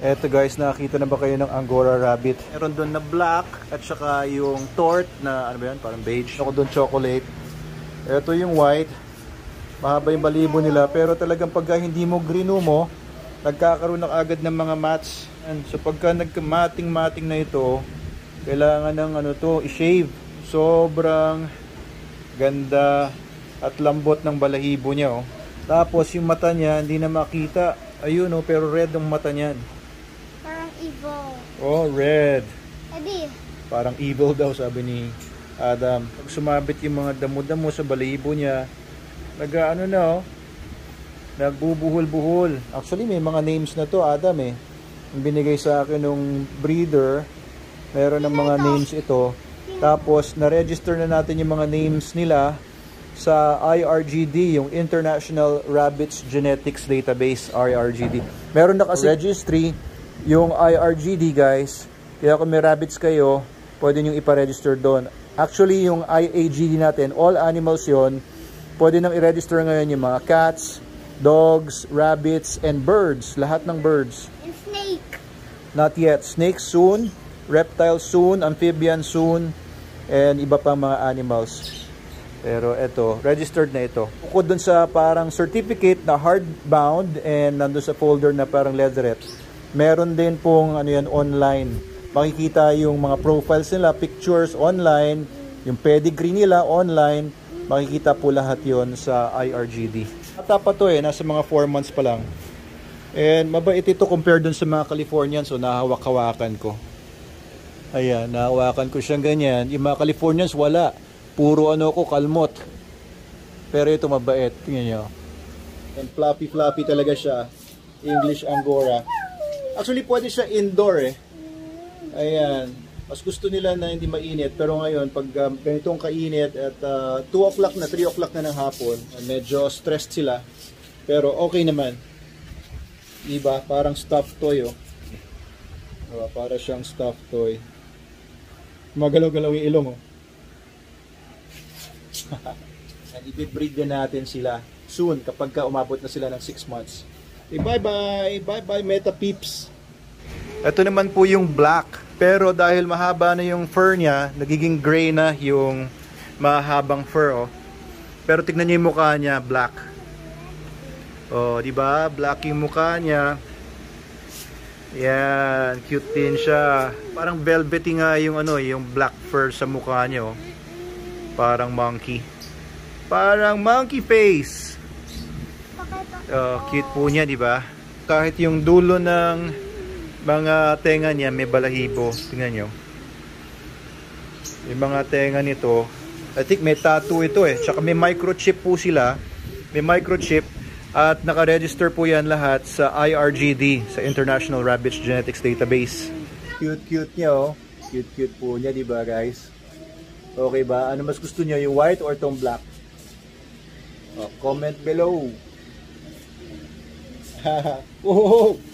Eto guys, nakakita na ba kayo ng Angora rabbit? Meron doon na black at saka yung tort na ano ba yan, parang beige. Ako doon chocolate. Eto yung white. Mahaba yung balibo nila pero talagang pagka hindi mo grino mo, nagkakaroon na agad ng mga mats. So pagka nagkamating-mating na ito, kailangan ng ano to, i-shave. Sobrang ganda at lambot ng balahibo niya. Oh. Tapos yung mata niya hindi na makita. Ayun oh, pero red ang mata niyan. Parang evil. Oh, red. Eddie. Parang evil daw sabi ni Adam. Pag sumabit yung mga damo-damo sa balahibo niya, nag-ano na oh, nagbubuhol-buhol. Actually may mga names na to Adam eh. Yung binigay sa akin nung breeder, meron ng mga names ito. Tapos na-register na natin yung mga names nila sa IRGD, yung International Rabbits Genetics Database, IRGD. Meron na kasi registry yung IRGD guys. Kaya kung may rabbits kayo, pwede nyo iparegister doon. Actually yung IAGD natin, all animals yon, pwede nang i-register ngayon yung mga cats, dogs, rabbits, and birds. Lahat ng birds. And snake. Not yet. Snakes soon, reptiles soon, amphibians soon, and iba pang mga animals. Pero ito, registered na ito. Bukod dun sa parang certificate na hardbound and nandun sa folder na parang leatherette, meron din pong ano yan, online. Makikita yung mga profiles nila, pictures online, yung pedigree nila online, makikita po lahat yon sa IRGD. Ata pa to eh, nasa mga 4 months pa lang. And mabait ito compared dun sa mga Californians, so nahawak-hawakan ko. Ayan, nahawakan ko siyang ganyan. Yung mga Californians wala. Puro ano ko, kalmot. Pero ito mabait. Tingnan nyo. And fluffy talaga siya. English Angora. Actually, pwede siya indoor eh. Ayan. Mas gusto nila na hindi mainit. Pero ngayon, pag ganitong kainit at 2 o'clock na, 3 o'clock na ng hapon, medyo stressed sila. Pero okay naman. Diba? Parang stuffed toy oh. Diba? Para siyang stuffed toy. Magalaw-galaw yung ilong oh. And i-breed din natin sila soon kapag umabot na sila ng 6 months. Okay, bye-bye! Bye-bye, Meta Peeps! Ito naman po yung black. Pero dahil mahaba na yung fur niya, nagiging gray na yung mahabang fur. Oh. Pero tignan niyo yung mukha niya, black. Oh, di ba? Black yung mukha niya. Yan, cute din siya. Parang velvety nga yung ano, yung black fur sa mukha niya. Oh. Parang monkey. Parang monkey face. Cute po niya, di ba? Kahit yung dulo ng mga tenga niya may balahibo. Tingnan nyo. Yung mga tenga nito, I think may tattoo ito eh. Tsaka may microchip po sila. May microchip. At naka-register po yan lahat sa IRGD, sa International Rabbits Genetics Database. Cute niya oh. Cute po niya, di ba guys? Okay ba? Ano mas gusto niyo, yung white or tong black? Oh, comment below. Oh,